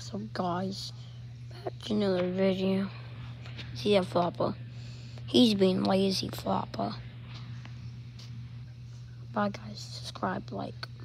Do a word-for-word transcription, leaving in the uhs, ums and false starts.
So guys, back to another video. See that Floppa? He's being lazy, Floppa. Bye guys, subscribe, like.